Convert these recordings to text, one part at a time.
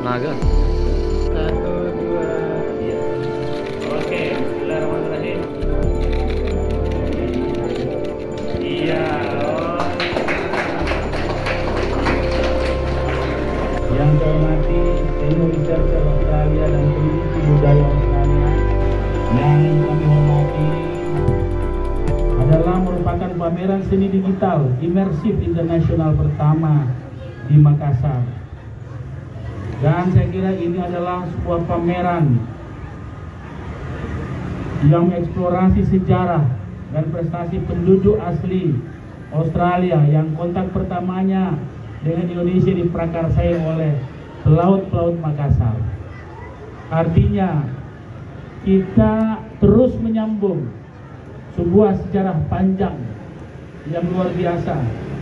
Naga. Satu, dua, iya. Oke, bismillahirrahmanirrahim. Iya. Yang saya hormati Senior Researcher Australia dan Peneliti Budaya Australia, yang kami hormati adalah merupakan pameran seni digital imersif internasional pertama di Makassar. Dan saya kira ini adalah sebuah pameran yang mengeksplorasi sejarah dan prestasi penduduk asli Australia yang kontak pertamanya dengan Indonesia diprakarsai oleh pelaut-pelaut Makassar. Artinya kita terus menyambung sebuah sejarah panjang yang luar biasa.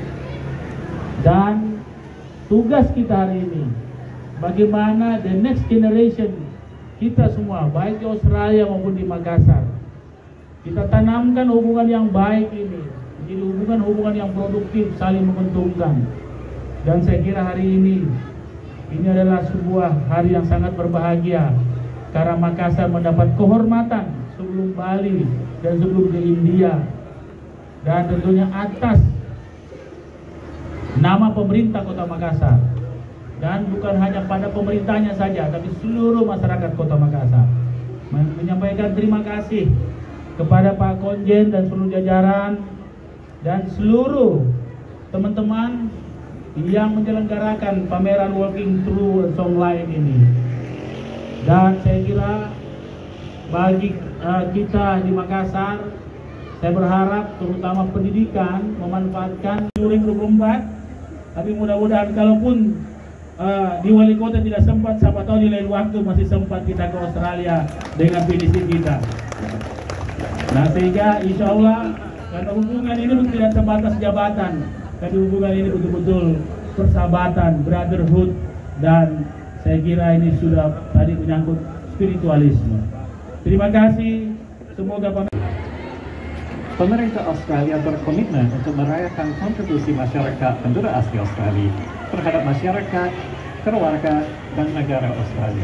Dan tugas kita hari ini, bagaimana the next generation kita semua, baik di Australia maupun di Makassar, kita tanamkan hubungan yang baik ini, jadi hubungan yang produktif, saling menguntungkan. Dan saya kira hari ini adalah sebuah hari yang sangat berbahagia karena Makassar mendapat kehormatan sebelum Bali dan sebelum di India, dan tentunya atas nama pemerintah Kota Makassar, dan bukan hanya pada pemerintahnya saja, tapi seluruh masyarakat Kota Makassar menyampaikan terima kasih kepada Pak Konjen dan seluruh jajaran dan seluruh teman-teman yang menyelenggarakan pameran Walking Through Songline ini. Dan saya kira bagi kita di Makassar, saya berharap terutama pendidikan memanfaatkan 2024, tapi mudah-mudahan kalaupun di wali kota tidak sempat, siapa tahu di lain waktu masih sempat kita ke Australia dengan PDC kita. Nah, sehingga insya Allah, karena hubungan ini tidak sebatas jabatan, tapi hubungan ini betul-betul persahabatan, brotherhood, dan saya kira ini sudah tadi menyangkut spiritualisme. Terima kasih, semoga Pemerintah Australia berkomitmen untuk merayakan kontribusi masyarakat penduduk asli Australia terhadap masyarakat, keluarga, dan negara Australia.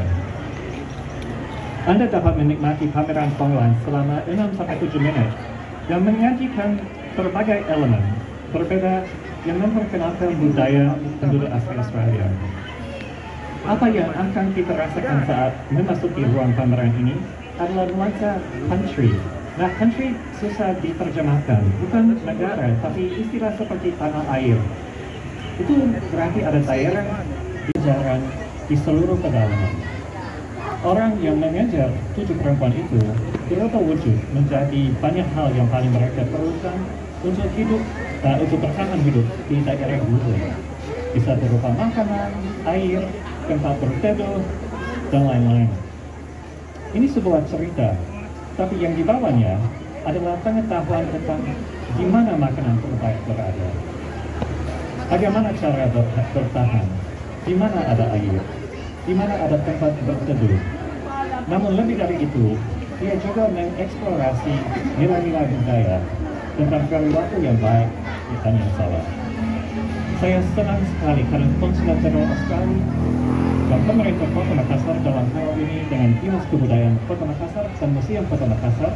Anda dapat menikmati pameran Songline selama 6-7 menit yang menyajikan berbagai elemen berbeda yang memperkenalkan budaya penduduk asli Australia. Apa yang akan kita rasakan saat memasuki ruang pameran ini adalah nuansa country. Nah, country susah diterjemahkan, bukan negara, tapi istilah seperti tanah air. Itu berarti ada daerah jajaran di seluruh pedalaman. Orang yang mengejar 7 perempuan itu berupa wujud menjadi banyak hal yang paling mereka perlukan untuk hidup, untuk bertahan hidup di daerah itu. Bisa berupa makanan, air, tempat berteduh, dan lain-lain. Ini sebuah cerita, tapi yang dibawanya adalah pengetahuan tentang di mana makanan terbaik berada, bagaimana cara bertahan, di mana ada air, di mana ada tempat berteduh. Namun lebih dari itu, dia juga mengeksplorasi nilai-nilai budaya tentang perilaku yang baik dan yang salah. Saya senang sekali karena Konsulat Jenderal Australia dan pemerintah Kota Makassar dalam hal ini dengan Dinas Kebudayaan Kota Makassar dan Museum Kota Makassar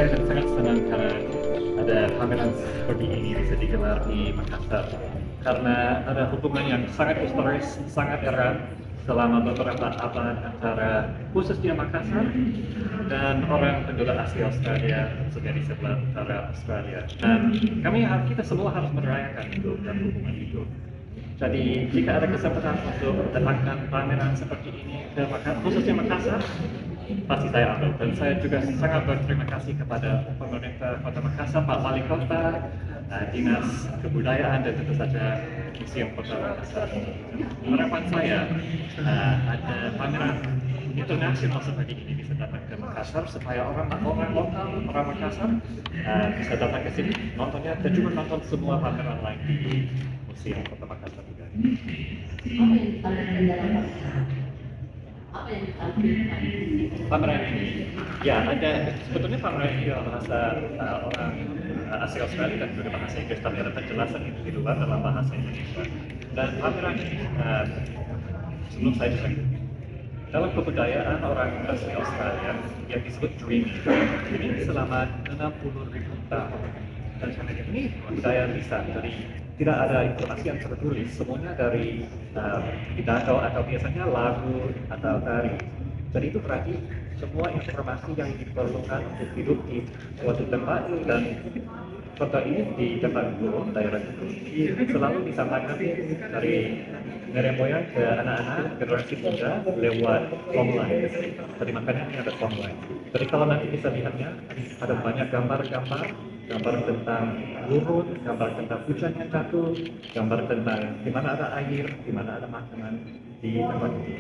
saya sangat senang karena ada pameran seperti ini bisa digelar di Makassar, karena ada hubungan yang sangat historis, sangat erat selama beberapa abad antara khususnya Makassar dan orang penduduk asli Australia di sebelah utara Australia. Dan kita semua harus merayakan itu dan hubungan itu. Jadi jika ada kesempatan untuk datangkan pameran seperti ini ke khususnya Makassar, pasti saya ambil. Dan saya juga sangat berterima kasih kepada pemerintah Kota Makassar, Pak Wali Kota, Dinas Kebudayaan, dan tentu saja Museum Kota Makassar. Harapan saya ada pameran internasional seperti ini bisa datang ke Makassar supaya orang lokal, orang Makassar bisa datang ke sini nontonnya dan juga nonton semua pameran lain di Museum Kota Makassar juga. Apa yang ditampilkan? Pameran ini, ya ada sebetulnya pameran ini dalam bahasa orang asli Australia dan juga bahasa Inggris, tapi ada penjelasan itu di luar dalam bahasa Indonesia. Dan pameran ini sebelum saya jelaskan, dalam kebudayaan orang asli Australia yang disebut dreaming selama 60.000 tahun. Dan ini budaya lisan, jadi tidak ada informasi yang tertulis, semuanya dari pidato atau biasanya lagu atau tari. Jadi itu berarti semua informasi yang diperlukan untuk hidup di suatu tempat, dan kota ini di tempat itu, daerah itu selalu disampaikan dari nenek moyang ke anak-anak generasi muda lewat songline. Jadi makanya ini ada songline. Jadi kalau nanti bisa lihatnya, ada banyak gambar-gambar tentang gurun, gambar tentang hujan yang jatuh, gambar tentang di mana ada air, di mana ada makanan di tempat ini.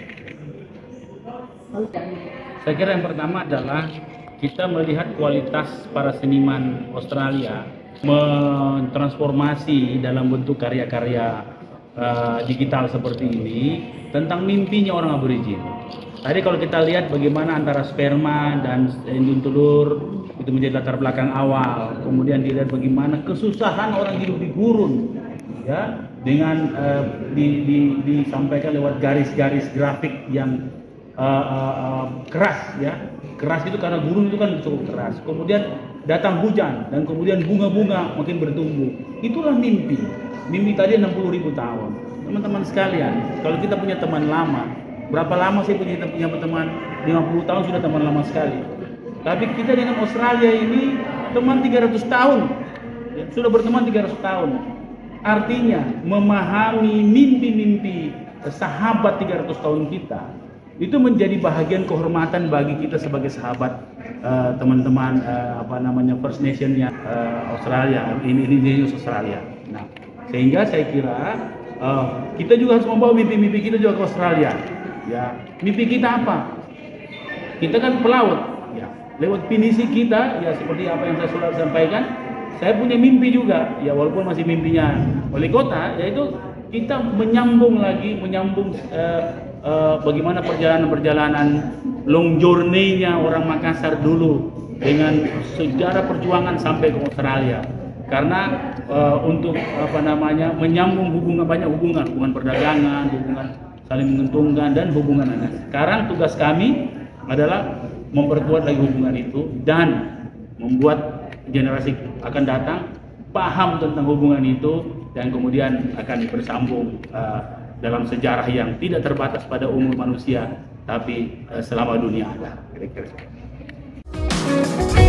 Saya kira yang pertama adalah kita melihat kualitas para seniman Australia mentransformasi dalam bentuk karya-karya digital seperti ini tentang mimpinya orang aborigin. Tadi kalau kita lihat bagaimana antara sperma dan indung telur itu menjadi latar belakang awal, kemudian dilihat bagaimana kesusahan orang hidup di gurun, ya, dengan disampaikan lewat garis-garis grafik yang keras, ya. Keras itu karena gurun itu kan cukup keras. Kemudian datang hujan dan kemudian bunga-bunga makin bertumbuh. Itulah mimpi. Mimpi tadi 60.000 tahun. Teman-teman sekalian, kalau kita punya teman lama, berapa lama sih punya teman? 50 tahun sudah teman lama sekali. Tapi kita dengan Australia ini teman 300 tahun. Ya, sudah berteman 300 tahun. Artinya memahami mimpi-mimpi sahabat 300 tahun kita itu menjadi bahagian kehormatan bagi kita sebagai sahabat teman-teman First Nation-nya Australia, Indigenous Australia. Nah, sehingga saya kira kita juga harus membawa mimpi-mimpi kita juga ke Australia. Ya, mimpi kita apa? Kita kan pelaut. Ya, lewat pinisi kita, ya seperti apa yang saya sudah sampaikan, saya punya mimpi juga. Ya, walaupun masih mimpinya wali kota, yaitu kita menyambung bagaimana perjalanan long journey-nya orang Makassar dulu dengan sejarah perjuangan sampai ke Australia. Karena untuk menyambung banyak hubungan perdagangan, hubungan saling menguntungkan dan hubungan anak. Sekarang tugas kami adalah memperkuat lagi hubungan itu dan membuat generasi akan datang paham tentang hubungan itu dan kemudian akan bersambung dalam sejarah yang tidak terbatas pada umur manusia, tapi selama dunia ada. Kira-kira.